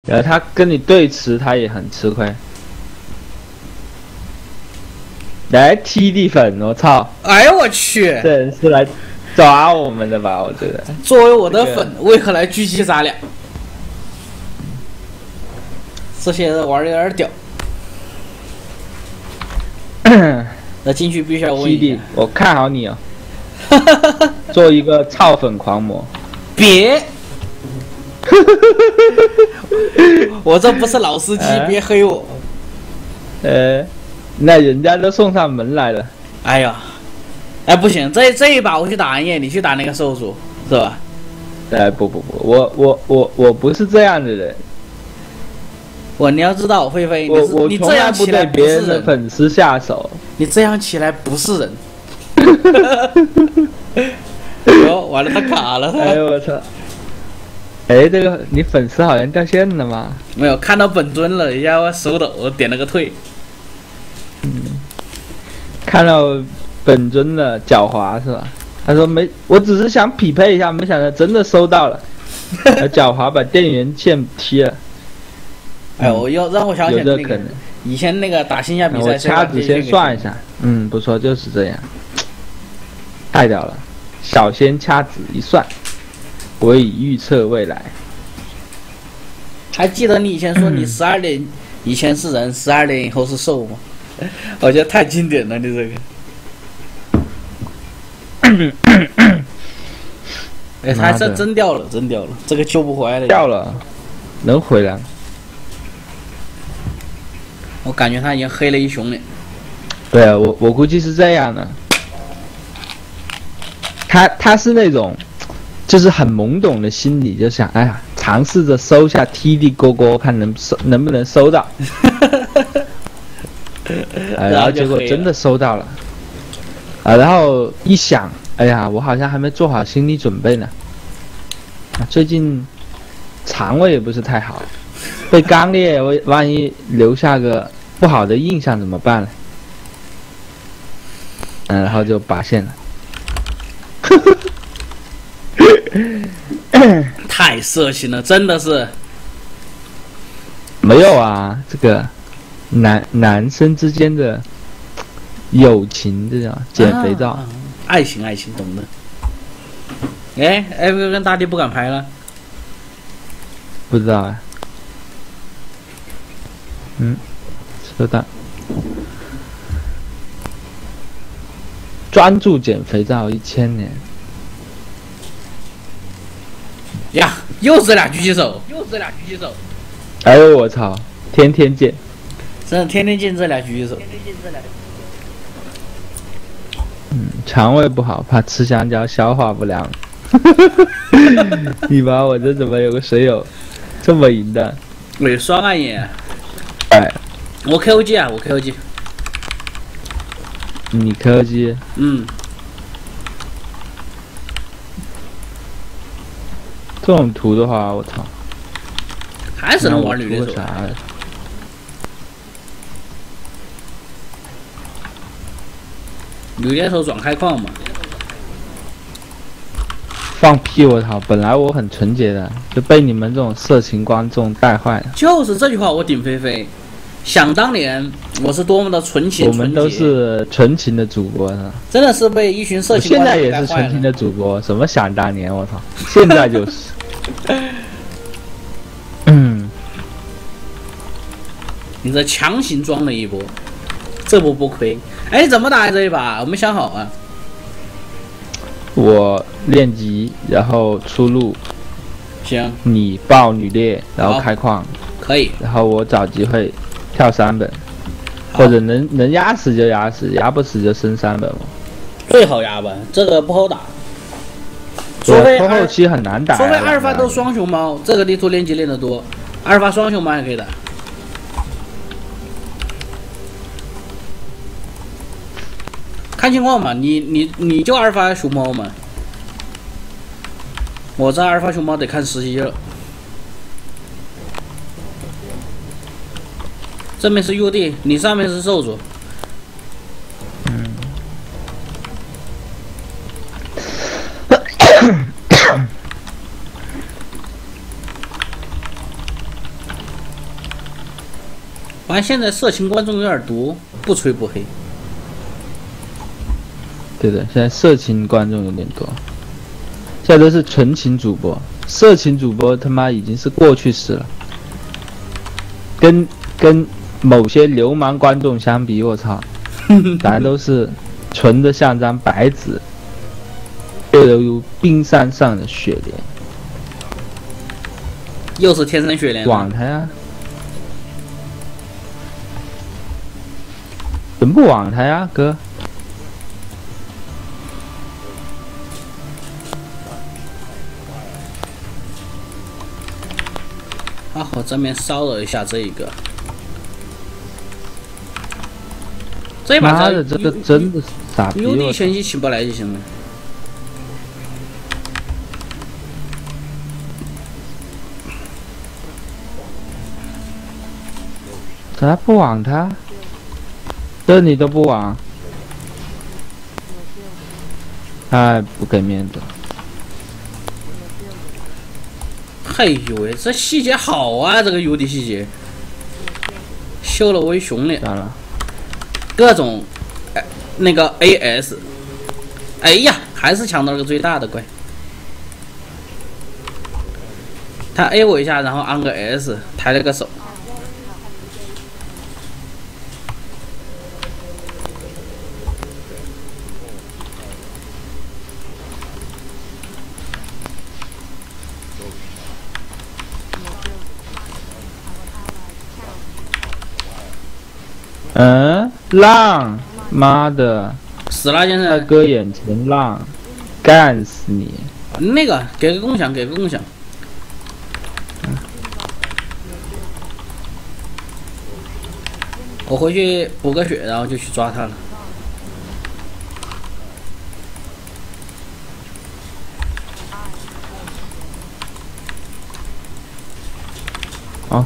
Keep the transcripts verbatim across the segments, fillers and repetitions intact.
然后他跟你对持，他也很吃亏。来 T D 粉，我操！ 哎呦我去！ 这人是来抓我们的吧？我觉得。 作为我的粉，为何来狙击咱俩？这些人玩的有点屌。那进去必须要问 T 一 D， 下。 我看好你哦。做一个操粉狂魔。 别！我这不是老司机， 哎、 别黑我。 呃，那人家都送上门来了。 哎呀，哎不行，这这一把我去打暗夜，你去打那个兽族，是吧？ 哎不不不，我我我我不是这样的人。 我你要知道，菲菲，你我我你这样不起来对别人的不是人， 粉丝下手。 你这样起来不是人。哟，完了，他卡了。 哎呦我操！哎，这个你粉丝好像掉线了吗？ 没有看到本尊了，一下我手抖，我点了个退。 嗯，看到本尊了，狡猾是吧？他说没，我只是想匹配一下，没想到真的收到了。狡猾把电源线踢了。 哎，我要让我想起有那个这可能。 以前那个打线下比赛， 我掐指先算一下，嗯，不错，就是这样，太屌了。小仙掐指一算，我已预测未来。 还记得你以前说你十二点以前是人，十二点以后是兽吗？我觉得太经典了，你这个。哎，他这真掉了，真掉了，这个救不回来了。 掉了，能回来？ 我感觉他已经黑了一熊脸。 对啊，我我估计是这样的。他他是那种，就是很懵懂的心理，就想哎呀，尝试着收下 T D 勾勾，看能收能不能收到。哎，然后结果真的收到了。啊，然后一想，哎呀，我好像还没做好心理准备呢。啊，最近肠胃也不是太好，被刚烈我万一留下个不好的印象怎么办呢？嗯，然后就拔线了。 太色情了，真的是。 没有啊，这个男男生之间的友情，这叫减肥皂、 啊啊，爱情爱情，懂的。哎 ，F 哥跟大地不敢拍了， 不知道啊。嗯，收到。专注减肥皂一千年。 呀，又是俩狙击手，又是俩狙击手。 哎呦我操！天天见， 真的天天见这俩狙击手。 嗯，肠胃不好，怕吃香蕉消化不良。你妈，我这怎么有个水友这么淫荡？ 喂，双暗眼。 哎， 我 K O G 啊，我 K O G。 你 K O G？ 嗯。 这种图的话，我操， 还是能玩女猎手。 啥？ 女猎手转开矿嘛？ 放屁！我操，本来我很纯洁的，就被你们这种色情观众带坏了。 就是这句话，我顶菲菲。想当年，我是多么的纯情纯洁。 我们都是纯情的主播呢。 真的是被一群色情现在也是纯情的主播，什么想当年，我操，现在就是。嗯， 你这强行装了一波，这波不亏。哎，怎么打这一把？我没想好啊。 我练级，然后出路。 行。 你爆女猎，然后开矿。 可以。 然后我找机会跳三本，或者能能压死就压死，压不死就升三本嘛。 最好压吧，这个不好打。除非后期很难打。 除非阿尔法都双熊猫，这个地图练级练得多，阿尔法双熊猫还可以打。看情况嘛，你你你就阿尔法熊猫嘛。我这阿尔法熊猫得看实习了。这边是 U D， 你上面是兽族。 嗯。 发现现在色情观众有点多，不吹不黑。 对的，现在色情观众有点多，现在都是纯情主播，色情主播他妈已经是过去式了。跟跟某些流氓观众相比，我操，咱都是纯的像张白纸，就犹如冰山上的雪莲。 又是天生雪莲。 网他呀！怎么不网他呀，哥？ 好，我正面骚扰一下这一个。这一把妈的，这个真的是傻逼！ 有你前期起不来就行了。 咋不网他？这你都不网？太不给面子。 哎呦喂，这细节好啊！这个 U D 细节，秀了威熊脸，各种，哎，那个 A S， 哎呀，还是抢到了个最大的怪。他 A 我一下，然后按个 S， 抬了个手。 嗯，浪，妈的， 死了！现在哥眼前浪，干死你！ 那个给个共享，给个共享。 嗯、 我回去补个血，然后就去抓他了。 好。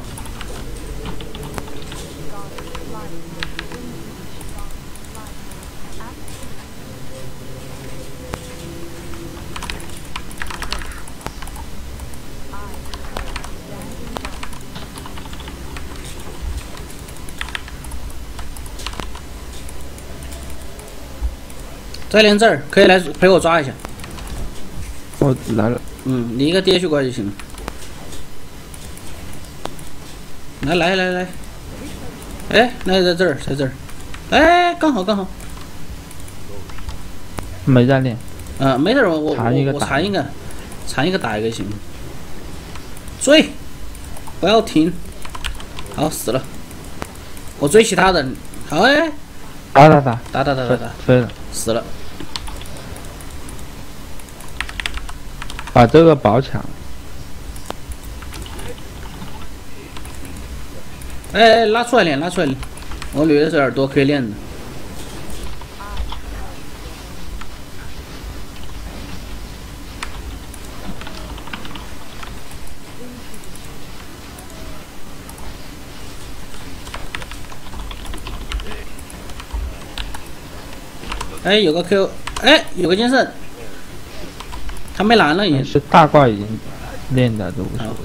再连这儿可以来陪我抓一下。 我来了。 嗯，你一个跌去过来就行了。来来来来，哎，那在这儿，在这儿，哎，刚好刚好。 没在练。 嗯、呃，没事，我我缠一个我缠一个，缠一个打一个行。追，不要停。好，死了。我追其他的。好哎。 打打打打打打打打， 飞了， 死了。 把这个宝抢。 哎哎，拉出来练，拉出来练。我捋的是耳朵可以练的。哎，有个 Q， 哎，有个剑圣，他没蓝了已经。 是大怪已经练的都无所谓。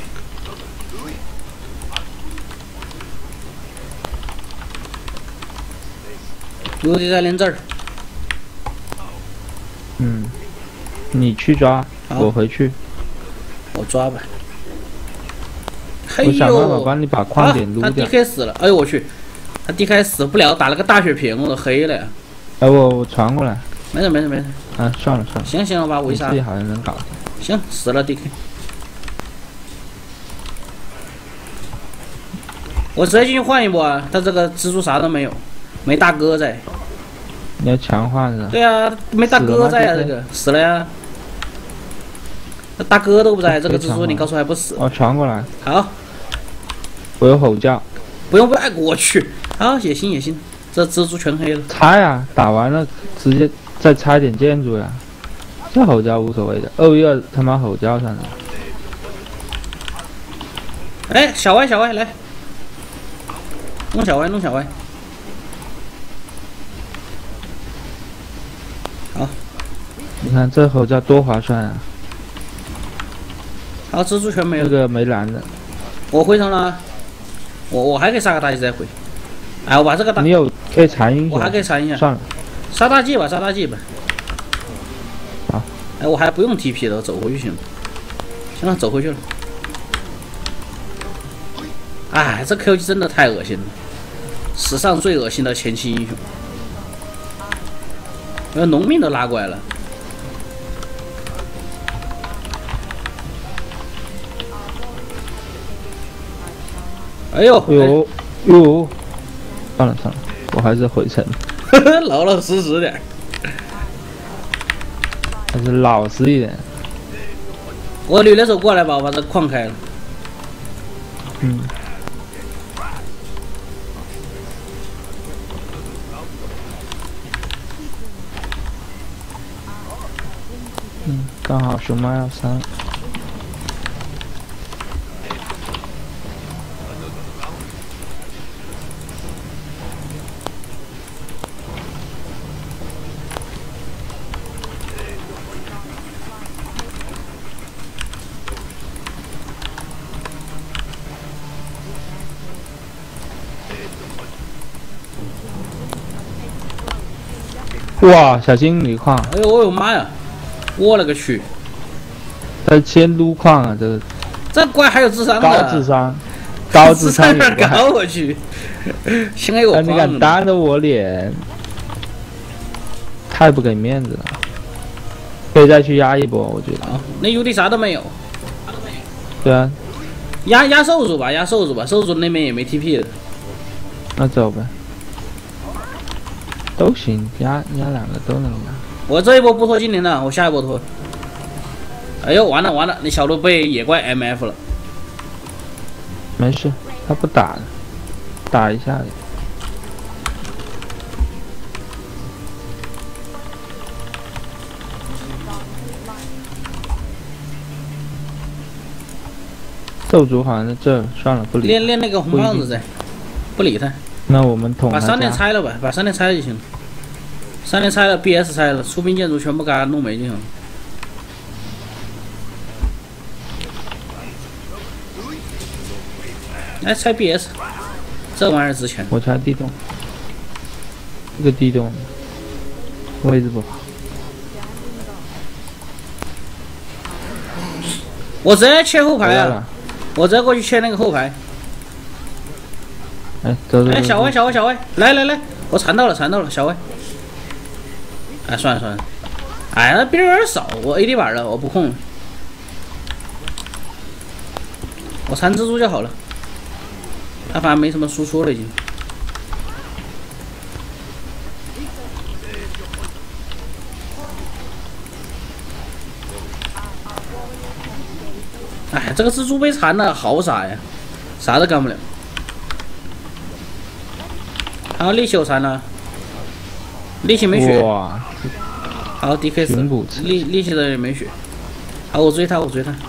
有的在练这儿。 嗯，你去抓，我回去。 我抓吧。 我想办法帮你把矿点撸掉。 啊、他 D K 死了，哎呦我去，他 D K 死不了，打了个大血瓶，我都黑了呀。 哎，我我传过来。 没事没事没事。 啊，算了算了。 行行，我把围杀。 自己好像能搞。 行，死了 D K。我直接进去换一波啊！他这个蜘蛛啥都没有，没大哥在。 你要强化是吧？ 对啊，没大哥在啊，这个死了呀。那大哥都不在，这个蜘蛛你告诉我还不死？ 我传过来。 好。 我有吼叫。 不用不用，我去。好，也行也行。这蜘蛛全黑了。 拆啊！打完了直接再拆点建筑呀。这吼叫无所谓的，二 v 二他妈吼叫上了。 哎，小歪小歪来，弄小歪弄小歪。好。 你看这吼叫多划算啊！ 好，蜘蛛全没了。 这个没蓝的。 我回城了。 我我还可以杀个大 G 再回。哎，我把这个大， 你有可以残英雄， 我还可以残一下。 算了， 杀大 G 吧，杀大 G 吧。 好。 哎，我还不用 T P 了，走回去行了。行了，走回去了。哎，这 Q 技真的太恶心了，史上最恶心的前期英雄。呃，农民都拉过来了。哎呦， 呦呦，算了算了，我还是回城。 老老实实点， 还是老实一点。 我捋的时候过来吧，我把这矿开了。 嗯。嗯，刚好熊猫要三。哇，小心锂矿！ 哎呦，我的妈呀！我勒个去！ 他先撸矿啊，这个。 这怪还有智商的。 高智商，高智商有怪。高我去！先给我放了。 你敢当着我脸，太不给面子了。可以再去压一波，我觉得。 啊，那 U D 啥都没有。 对啊。 压压兽族吧，压兽族吧，兽族那边也没 T P 的。 那走呗。都行，压压两个都能压。 我这一波不拖精灵了，我下一波拖。哎呦，完了完了，那小鹿被野怪 M F 了。 没事，他不打了，打一下的。兽族好像在这儿，算了，不理。 练练那个红胖子噻，不理他。 那我们捅把商店拆了吧，把商店拆了就行了。商店拆了 ，B S 拆了，出兵建筑全部给它弄没就行了。来拆 B S， 这玩意儿值钱。 我拆地洞，这个地洞位置不好。 我直接切后排啊！我直接过去切那个后排。 哎，走走。 哎，小歪，小歪，小歪，来来来，我缠到了，缠到了，小歪。哎，算了算了，哎，那兵有点少，我 A D 板了，我不控了。我缠蜘蛛就好了，他反正没什么输出了已经。哎，这个蜘蛛被缠了，好傻呀，啥都干不了。然后力气我缠了，力气没血。 哇！ 好 ，D K 死，力力气的也没血。好，我追他，我追他。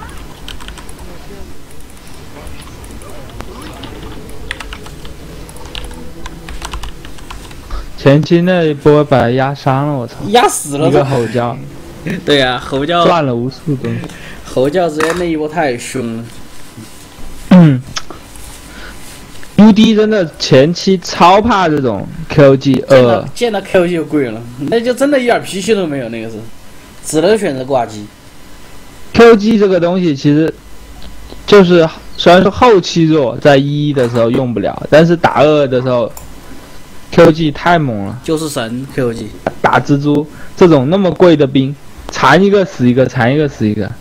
前期那一波把他压伤了，我操！ 压死了。 一个吼叫。 对呀、啊，吼叫赚了无数东西。 吼叫直接那一波太凶了。 嗯。U D 真的前期超怕这种 Q G 二， 见到 Q G 就跪了，那就真的一点脾气都没有，那个是，只能选择挂机。 Q G 这个东西其实就是虽然说后期弱，在一的时候用不了，但是打二的时候 Q G 太猛了， 就是神 Q G。 打蜘蛛这种那么贵的兵，缠一个死一个，缠一个死一个。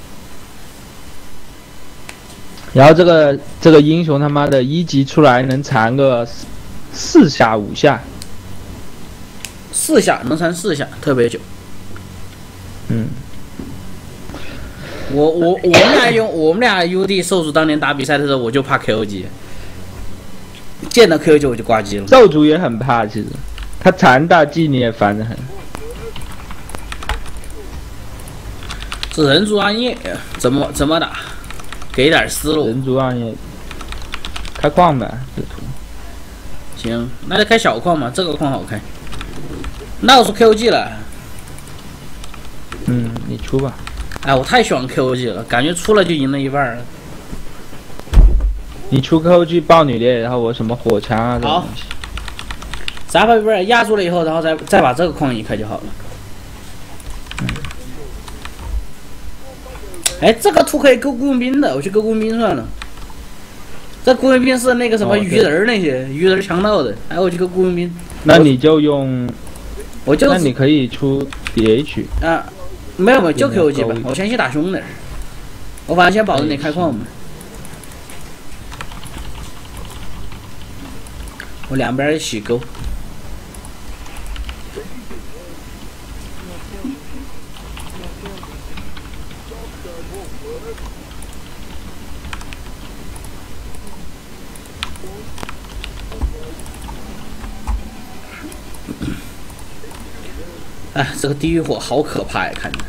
然后这个这个英雄他妈的一级出来能缠个四下五下， 四下能缠四下，特别久。 嗯， 我我我们俩用我们俩 U D 兽族当年打比赛的时候，我就怕 Q G， 见到 Q G 我就挂机了。 兽族也很怕，其实他缠大 G 你也烦得很。 这人族暗夜怎么怎么打？给点思路。 人族暗夜，开矿呗，这图。 行，那就开小矿嘛，这个矿好开。那我出 Q G 了。 嗯，你出吧。 哎，我太喜欢 Q G 了，感觉出了就赢了一半了。 你出课后去爆女猎，然后我什么火枪啊这种东西。 三百本压住了以后，然后再再把这个矿移开就好了。嗯。哎，这个图可以勾雇佣兵的，我去勾雇佣兵算了。这雇佣兵是那个什么鱼人那些、哦、鱼人强盗的，哎，我去勾雇佣兵。 那你就用， 我就那你可以出 D H 啊，没有没有，就 Q 级吧，我先去打凶的。我反正先保证你开矿嘛。我两边一起勾。哎，这个地狱火好可怕呀！看着。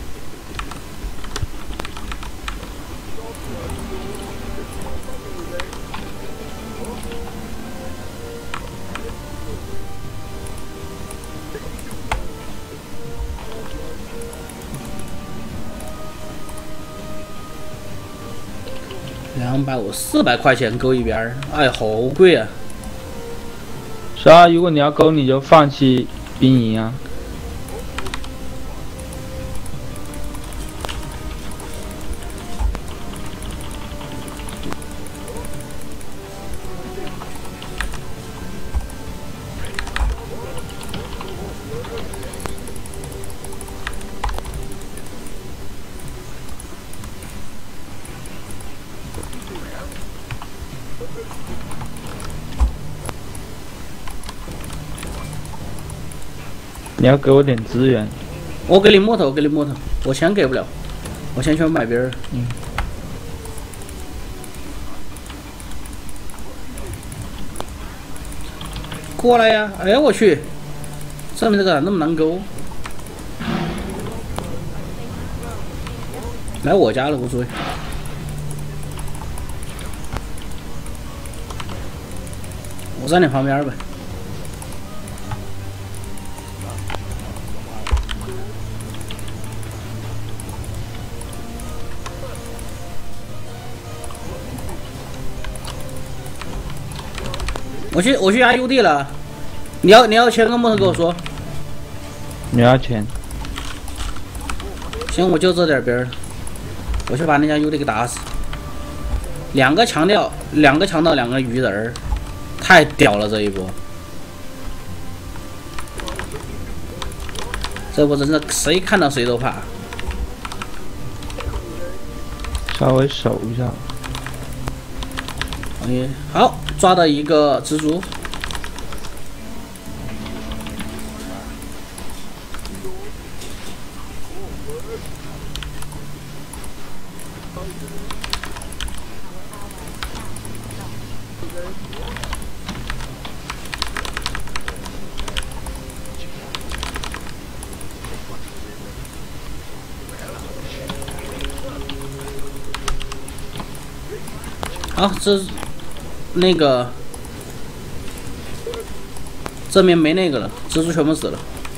两百五，四百块钱勾一边儿，哎，好贵啊！ 是啊，如果你要勾，你就放弃兵营啊。你要给我点资源， 我给你木头，我给你木头，我钱给不了，我先去买别人。嗯。过来呀！哎呀，我去，上面这个那么难勾。来我家了，无所谓。我站你旁边呗。我去，我去压 U D 了。你要你要钱跟木头跟我说。 你要钱？ 行，我就这点边儿，我去把那家 U D 给打死。两个强调，两个强盗，两个鱼人儿，太屌了这一波。这波真的谁看到谁都怕。 稍微守一下。 OK， 好。抓到一个蜘蛛，好，这。那个这边没那个了，蜘蛛全部死了。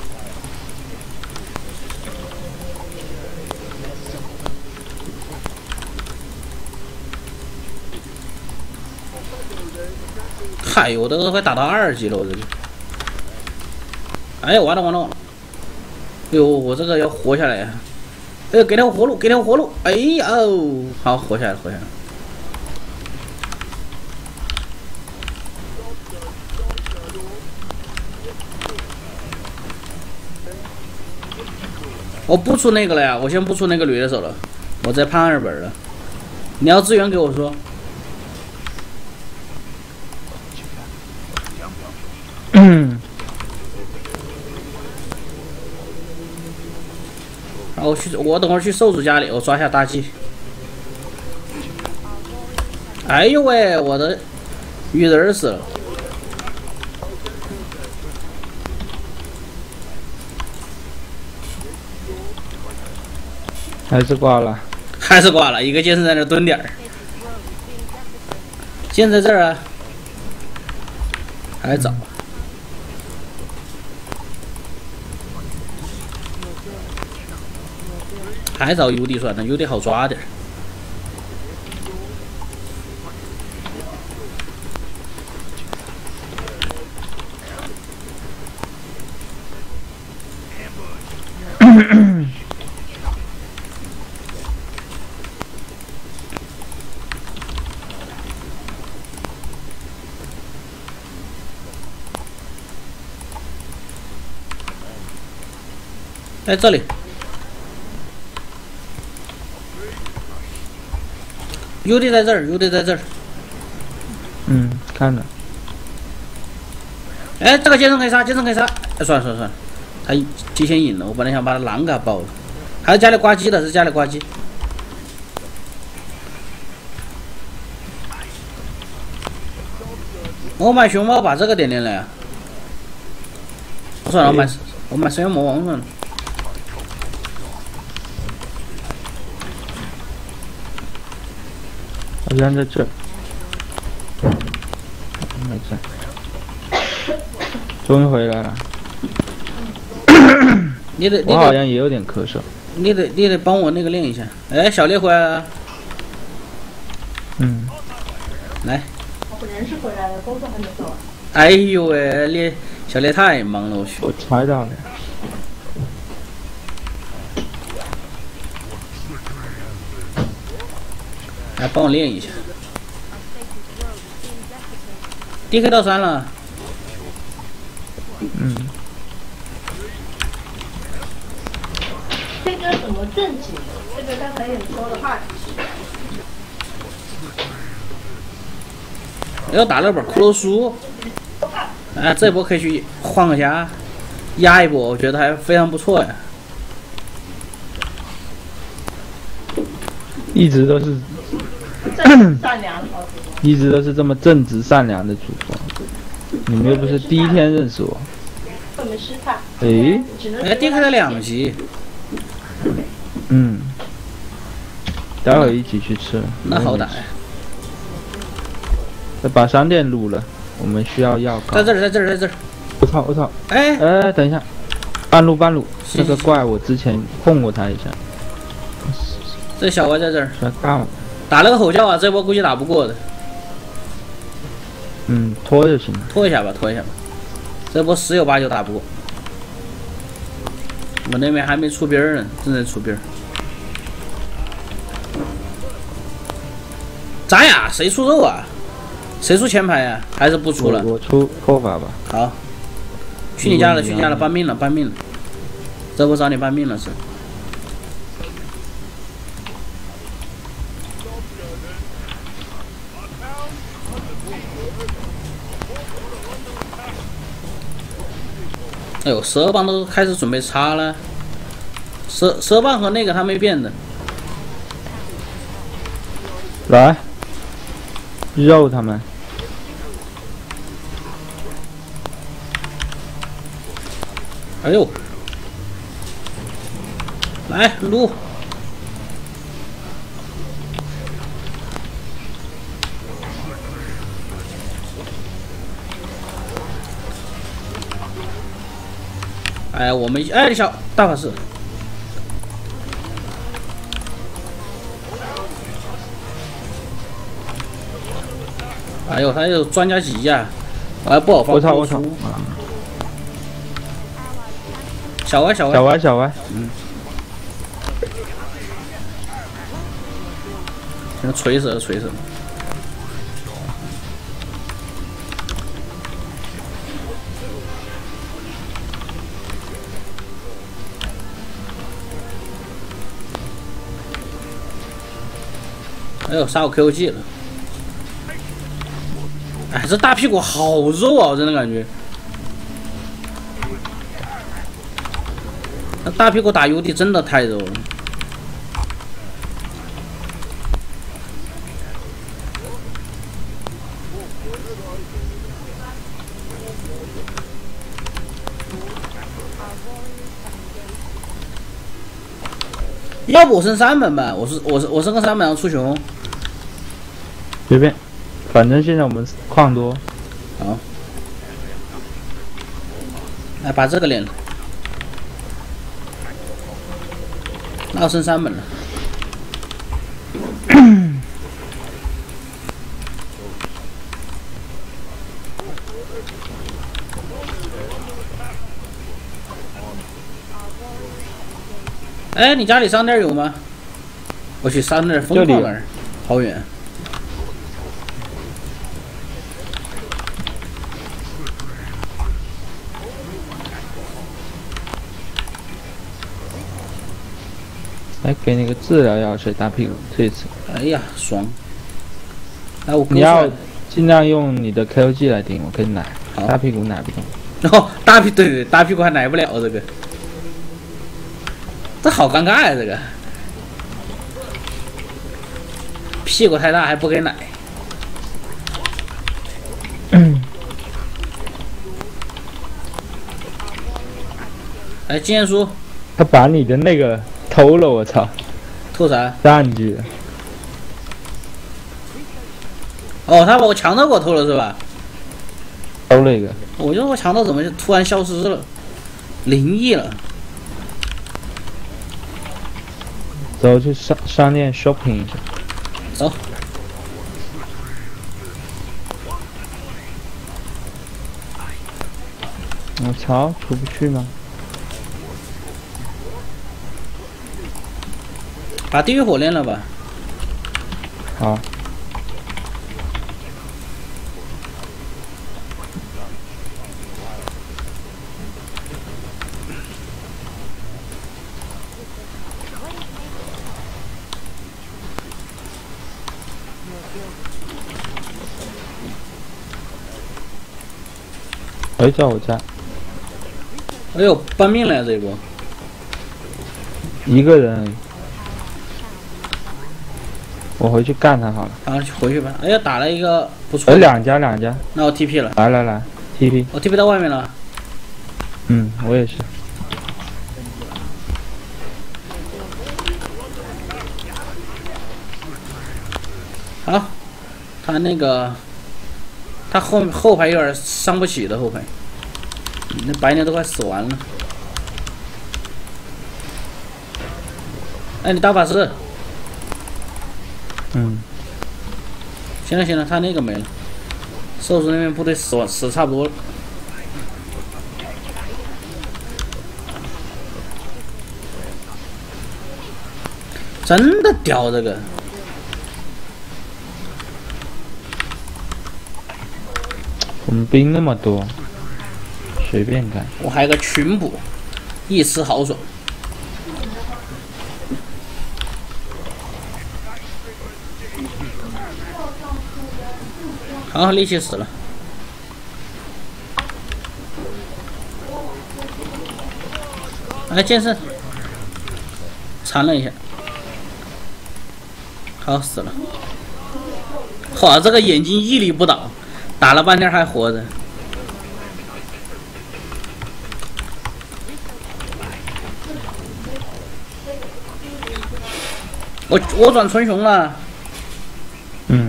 嗨，我都快打到二级了，我这个。哎呀，完了完了完了！哎呦，我这个要活下来呀！哎，给条活路，给条活路！哎呀哦，好，活下来，活下来。我不出那个了呀，我先不出那个女的手了，我在判二本了。你要资源给我说。嗯。然后我去，我等会儿去兽主家里，我抓一下大 G。哎呦喂，我的鱼人死了。 还是挂了， 还是挂了。一个剑士在那蹲点儿，剑在这儿啊，还早，还找 U D 算了 ，U D 好抓点。 哎，这里。U D 在这儿 ，U D 在这儿。 嗯，看了。 哎，这个杰森可以杀，杰森可以杀。哎，算了算了算了，他提前赢了，我本来想把他狼给他爆了。还是家里挂机的，是家里挂机。我买熊猫把这个点点来啊！算了，我买我买神妖魔王算了。 好像在这儿，没事，终于回来了。 你得， 我好像也有点咳嗽。 你得，你得帮我那个练一下。哎，小烈回来了。 嗯。 来。 我人是回来了，工作还没做完。 哎呦喂，你小烈太忙了，我去。 我猜到了。 来帮我练一下。D K 到三了。 嗯。 这个怎么正经？这个刚才你说的话。 要打了本骷髅书。哎，这波可以去换个家，压一波，我觉得还非常不错呀。 一直都是。 善良， 一直都是这么正直善良的主播，你们又不是第一天认识我。 我们失态。 诶， 哎 ，D K 了两级。 嗯，待会一起去吃。 那好歹。 把商店撸了，我们需要药膏。 在这儿，在这儿，在这儿。 我操，我操！ 哎哎，等一下，半路半路，那个怪我之前碰过他一下。 这小怪在这儿。 干我。 打了个吼叫啊，这波估计打不过的。 嗯，拖就行了。 拖一下吧，拖一下吧。这波十有八九打不过。我那边还没出兵呢，正在出兵。咋呀？谁出肉啊？谁出前排呀？还是不出了？ 我, 我出扣法吧。 好。去你家了，去你家了，搬命了，搬命了。这波找你搬命了是。哎呦，十二棒都开始准备插了，十十二棒和那个他没变的。 来，肉他们。 哎呦，来撸。哎，我们哎，小大法师，哎呦，他有专家级呀，我还不好放。 我操我操！ 小歪小歪小歪小歪，嗯， 那锤死了锤死了。哎呦，杀我 Q G 了！哎，这大屁股好肉啊，我真的感觉。那大屁股打 U D 真的太肉了。要不我升三门吧，我是我是我升个三门然后出熊。 随便，反正现在我们矿多。 好，来把这个练了。那我升三门了。 哎，你家里商店有吗？我去商店疯狂玩，好远。 来给你个治疗药水，大屁股这一次。 哎呀，爽！哎，我你要尽量用你的 K O G 来顶，我可以奶。大屁股奶不动。 哦，大屁对对，大屁股还奶不了这个，这好尴尬呀、啊！这个屁股太大还不给奶。哎，经验书。 他把你的那个偷了，我操！ 偷啥？ 占据了。 哦，他把我强盗给我偷了是吧？ 偷了一个。 我觉得我强盗怎么就突然消失了？灵异了。 走去商商店 shopping 一下。 走。 我操，出不去吗？ 把地狱火练了吧。 好。回找我家。 哎呦，搬命了这一波。 一个人。我回去干他好了。 好，回去吧。哎呀，打了一个不错。 有两家，两家。 那我 T P 了。 来来来 ，T P。 我 T P 到外面了。 嗯，我也是。 好，他那个，他后后排有点伤不起的后排，那白牛都快死完了。哎，你打法师。 嗯。 行了行了，他那个没了，兽族那边部队死完死差不多了。真的屌这个！ 我们兵那么多，随便干。 我还有个群捕，一吃好爽。好，力气死了。来剑圣，缠了一下。好，死了。好，这个眼睛屹立不倒，打了半天还活着。我我转纯雄了。 嗯。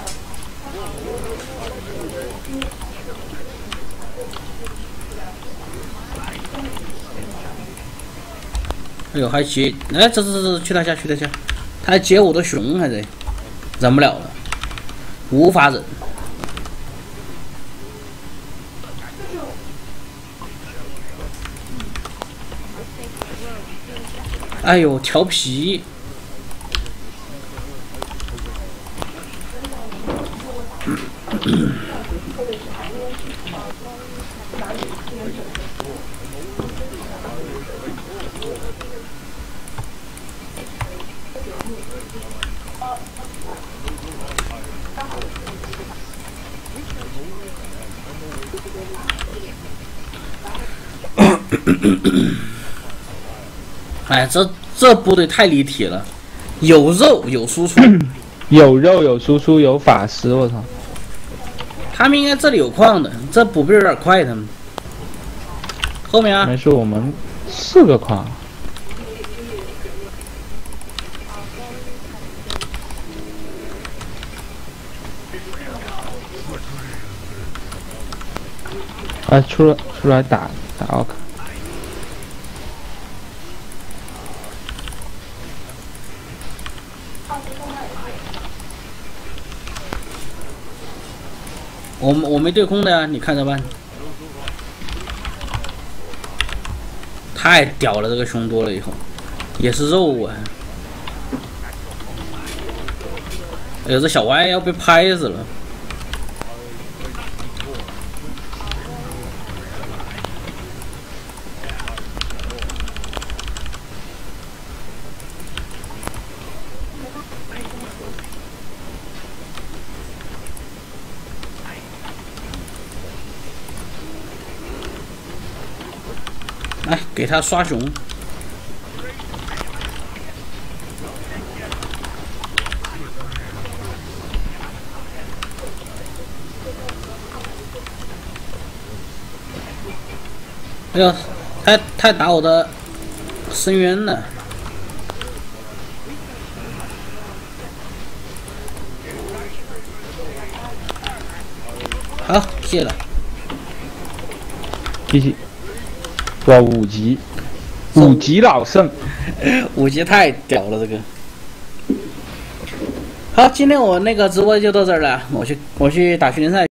哎呦，还接，哎，这这这，去他家，去他家，他还接我的熊，还得忍不了了，无法忍。哎呦，调皮！哎，这这部队太立体了，有肉有输出， 有肉有输出有法师，我操！ 他们应该这里有矿的，这补兵有点快，他们后面啊。 没事，我们四个矿。哎，出来出来打打奥卡。 我我没对空的呀，你看着办。太屌了，这个熊多了以后， 也是肉啊！哎呦，这小歪要被拍死了！来，给他刷熊。哎呦，太太打我的深渊了！好，谢了。 继续。哇，五级，五级老圣， 五级太屌了，这个。好，今天我那个直播就到这儿了，我去我去打训练赛。